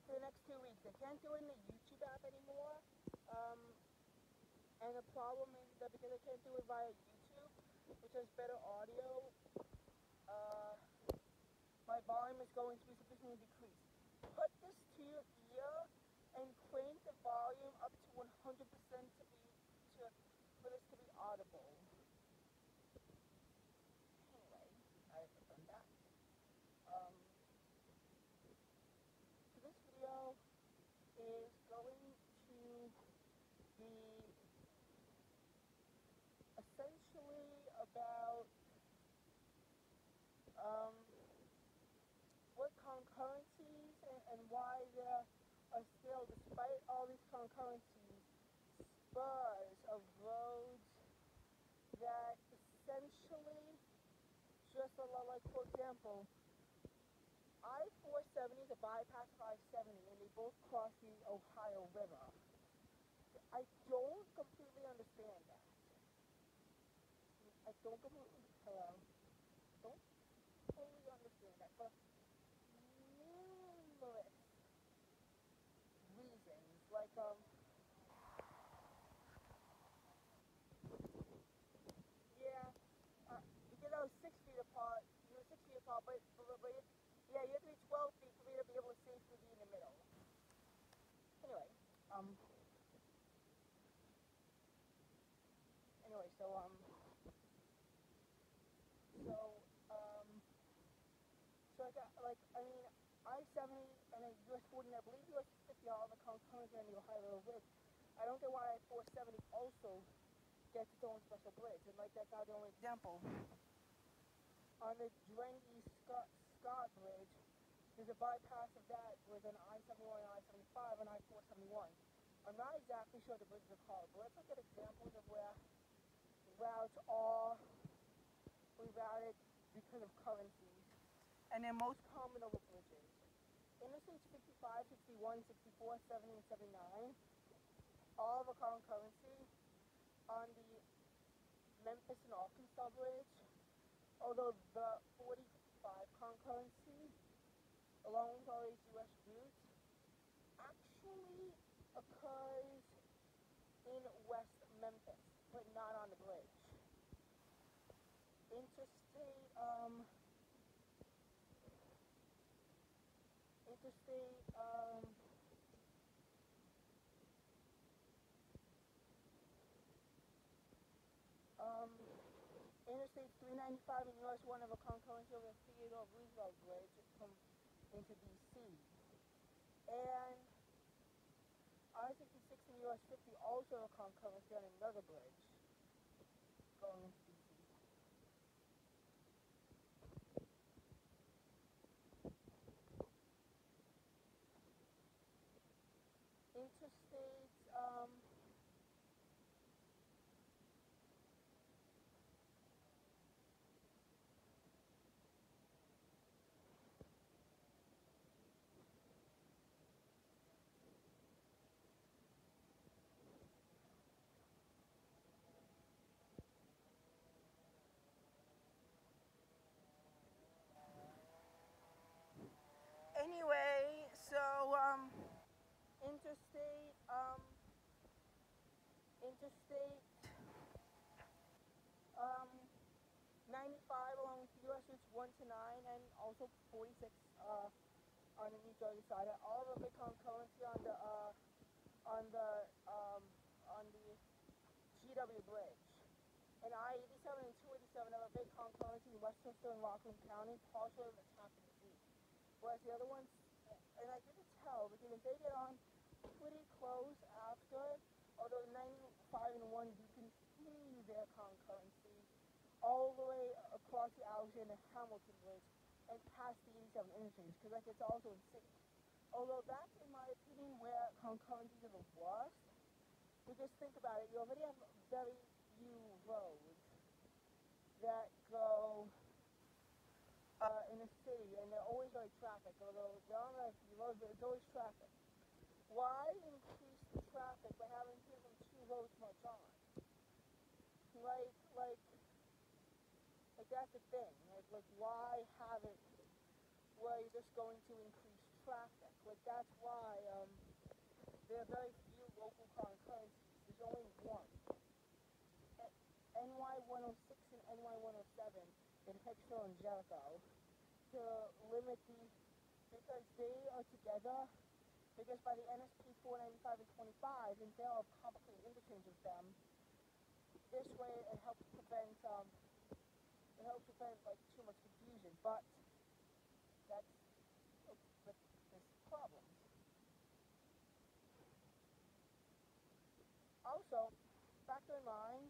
for the next 2 weeks. They can't do it in the YouTube app anymore. And the problem is that because I can't do it via YouTube, which has better audio, my volume is going to be sufficiently decreased. Put this to your ear and crank the volume up to 100% for this to be audible. Anyway, I've done that. So this video is going to be essentially about what concurrencies and why there are still, despite all these concurrencies, spurs of roads that essentially, just a lot like, for example, I-470 is a bypass of I-70, and they both cross the Ohio River. I don't completely understand that. I don't completely understand that for numerous reasons. Like, yeah, because I was 6 feet apart, you were 6 feet apart, but yeah, you have to be 12 feet for me to be able to safely be in the middle. Anyway, so I mean, I-70 and then US 40, and I believe US 50 are all the concurrency on the Ohio River Bridge. I don't get why I-470 also gets its own special bridge, and like that's not the only example. On the Drengy-Scott Bridge, there's a bypass of that with an I-71 and I-75 and I-471. I'm not exactly sure what the bridges are called, but let's look at examples of where routes are rerouted because of currencies. And they're most common over bridges. Interstates 55, 61, 64, 70, and 79 all have a concurrency on the Memphis and Arkansas Bridge, although the 45 concurrency, along with all these U.S. routes, actually occurs in West Memphis, but not on the bridge. Interstate 395 and US 1 have a concurrency over the Theodore Roosevelt Bridge from into DC. And I-66 and US 50 also have a concurrency on another bridge going into DC. Interstates, anyway, so, interstate 95 along with US routes 1 to 9 and also 46 on the New Jersey side. All of a big concurrency on the GW Bridge. And I-87 and 287 have a big concurrency in Westchester and Rockland County, partially on the Tappan Zee. Whereas the other ones, and I couldn't tell because if they get on pretty close after, although 95 and 1 do continue their concurrency all the way across the Alexander Hamilton Bridge and past the 87 interchange, because like it's also in sync. Although that's, in my opinion, where concurrencies are the worst. Because think about it, you already have very few roads that go in a city, and they're always very traffic, although there aren't very few roads, but it's always traffic. Why increase the traffic by having to give them 2 roads much on? Like that's the thing. Like why have it where you're just going to increase traffic. Like that's why there are very few local concurrencies. There's only one. NY 106 and NY 107 in Hicksville and Jericho to limit because they are together. Because by the NSP 495 and 25, and they'll have complicated interchange with them. This way, it helps prevent like too much confusion. But there's problems. Also, factor in mind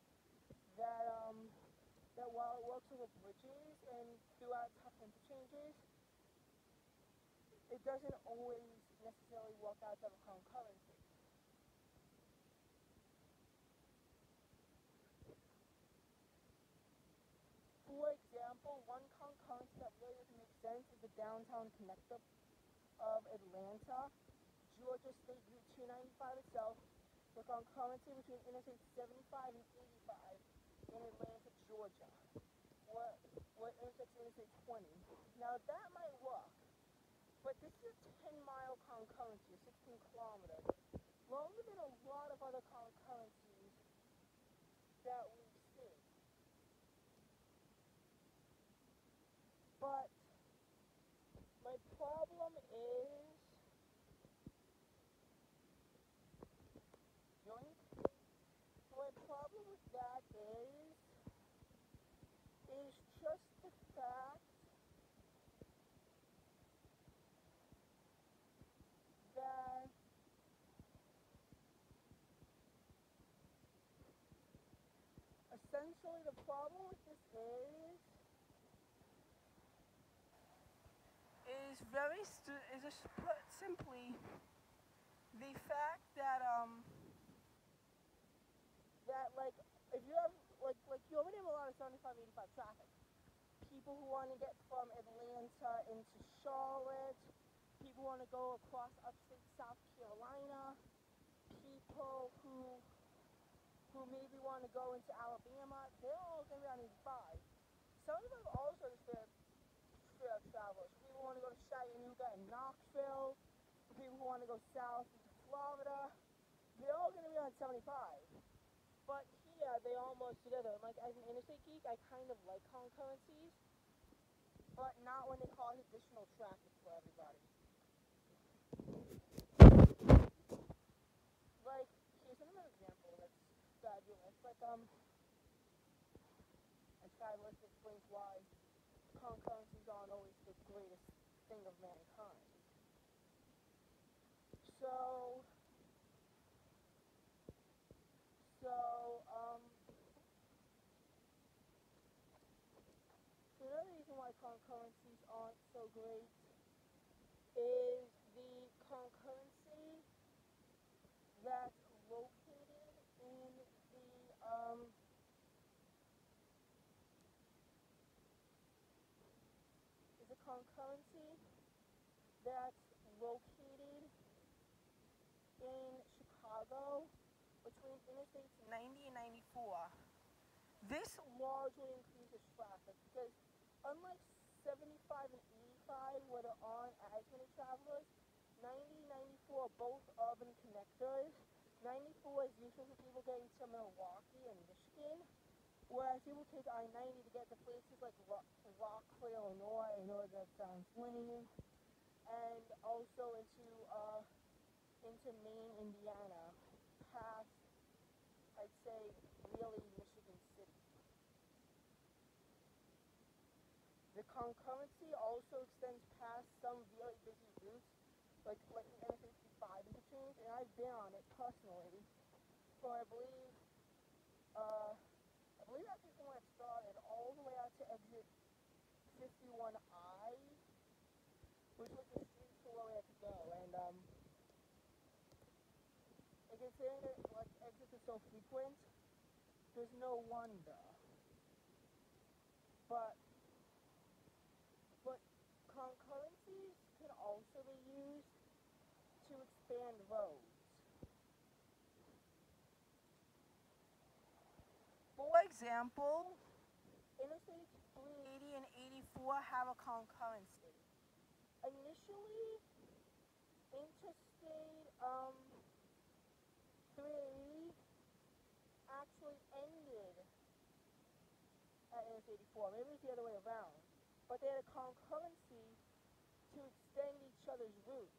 that while it works over bridges and throughout tough interchanges, it doesn't always necessarily work out to have a concurrency. For example, one concurrency that really doesn't make sense is the downtown connector of Atlanta, Georgia State Route 295 itself, the concurrency between Interstate 75 and 85 in Atlanta, Georgia, what intersects Interstate 20. Now that might work, but this is a 10-mile concurrency, 16 kilometers, longer than a lot of other concurrencies that we see. But my problem is my problem with that is just the fact that essentially the problem with this is just put simply the fact that that like if you have like you already have a lot of 75, 85 traffic. People who want to get from Atlanta into Charlotte, people who want to go across upstate South Carolina, people who maybe want to go into Alabama, they're all going to be on 85. Some of them also just straight up travelers. People who want to go to Chattanooga and Knoxville, people who want to go south into Florida, they're all going to be on 75. But here, they all merge together. Like, as an interstate geek, I kind of like concurrencies, but not when they cause additional traffic for everybody. Like, here's another example that's fabulous. Like, as fabulous explains why concurrencies aren't always the greatest thing of mankind. So another reason why concurrencies aren't so great is the concurrency that's located in Chicago between Interstates 90 and 94. This largely increases traffic because unlike 75 and 85 where there aren't as many travelers, 90 and 94 are both urban connectors. 94 is useful for people getting to Milwaukee and Michigan, whereas people take I-90 to get to places like Rockford, Illinois, I know that sounds lame, and also into Maine, Indiana, past, I'd say, really Michigan City. The concurrency also extends past some really busy routes, like the NS 55 interchange, and I've been on it personally for I believe actually from where it started all the way out to exit 51I, which was the street to where we had to go, and considering that like exits are so frequent, there's no wonder. But concurrencies can also be used to expand roads. For example, Interstates 380 and 84 have a concurrency. Initially, Interstate 3 actually ended at Interstate 84. Maybe it's the other way around. But they had a concurrency to extend each other's routes.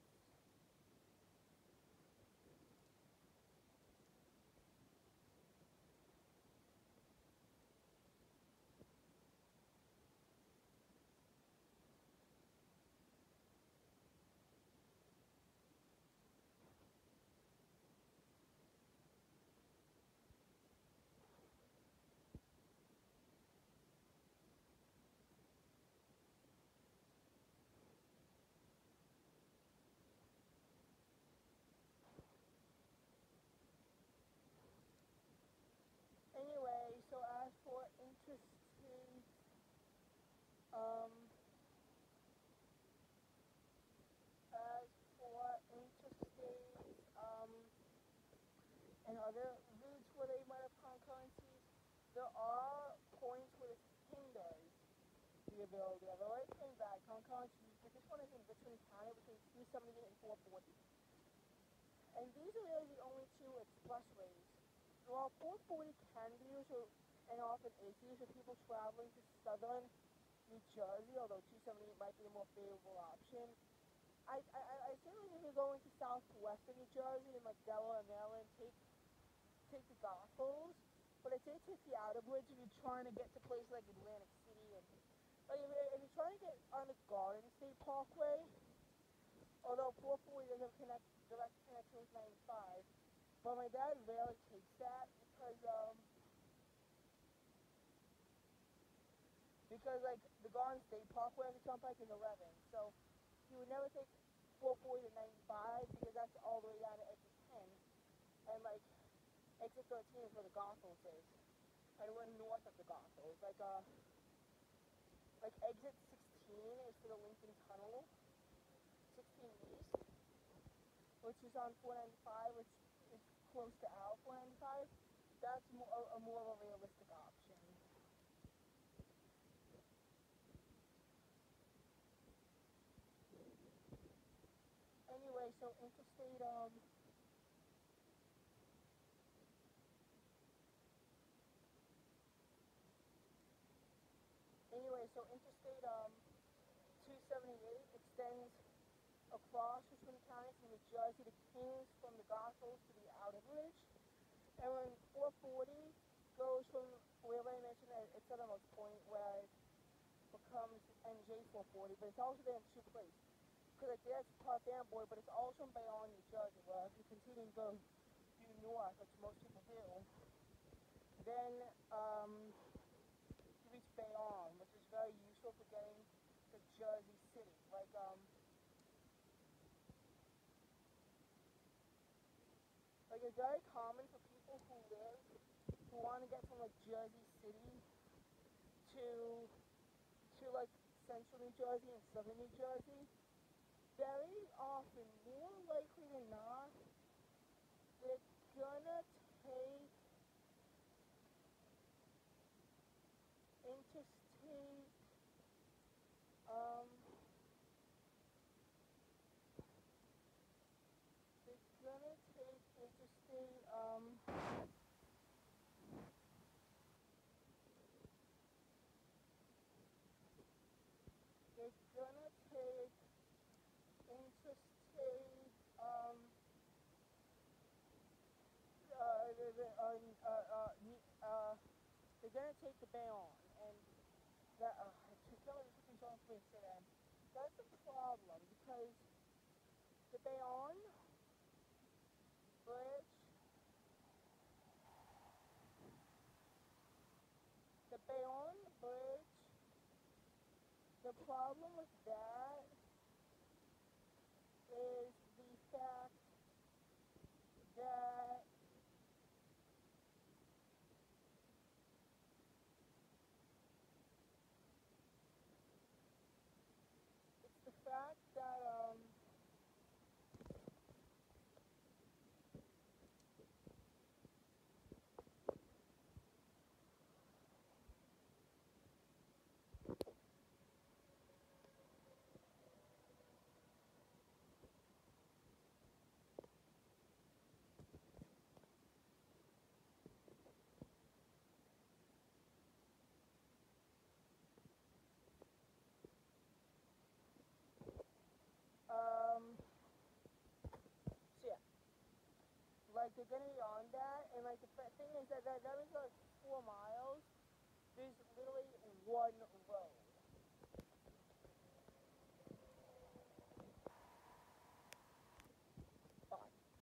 Anyway, so as for interstate, um, as for interstate, and other routes where they might have concurrencies, there are points where this hinders the ability of the right and back concurrencies, but this one is in Richmond County between 270 and 440. And these are really the only two expressways. While 440 can be used, and often is used for people traveling to southern New Jersey, although 278 might be a more favorable option. I certainly if you're going to southwestern New Jersey and like Delaware and Maryland, take the Gospels, but I say take the outer bridge if you're trying to get to places like Atlantic City and like if you're trying to get on the Garden State Parkway, although 440 doesn't connect direct connection with 95, but my dad rarely takes that because like the Garden State Parkway on the Turnpike is 11, so he would never take 440 to 95 because that's all the way down to exit 10, and like exit 13 is where the Gospels is, and we're north of the Gospels. Like exit 16 is for the Lincoln Tunnel, 16 East, which is on 495, which is close to our 495. That's more of a realistic option. Anyway, so interstate interstate 278 extends across Richmond County from New Jersey to Kings, from the Gospels to the Outer Bridge. And when 440 goes from wherever I mentioned at its southernmost point, where it becomes NJ 440, but it's also there in two places. Because like there's Park Amboy, but it's also in Bayonne, New Jersey, where if you continue to go due north, which most people do, then you reach Bayonne, which is very useful for getting to Jersey City. Like it's very common for people who want to get from like Jersey City to like central New Jersey and southern New Jersey. Very often, more likely than not, they're gonna take interstate, they're gonna take the Bayonne, and that, it's really hard for me to say that. That's a problem, because the Bayonne Bridge, the Bayonne Bridge, the problem with that is the fact that it's the fact that they're gonna be on that, and like the thing is that that means like 4 miles.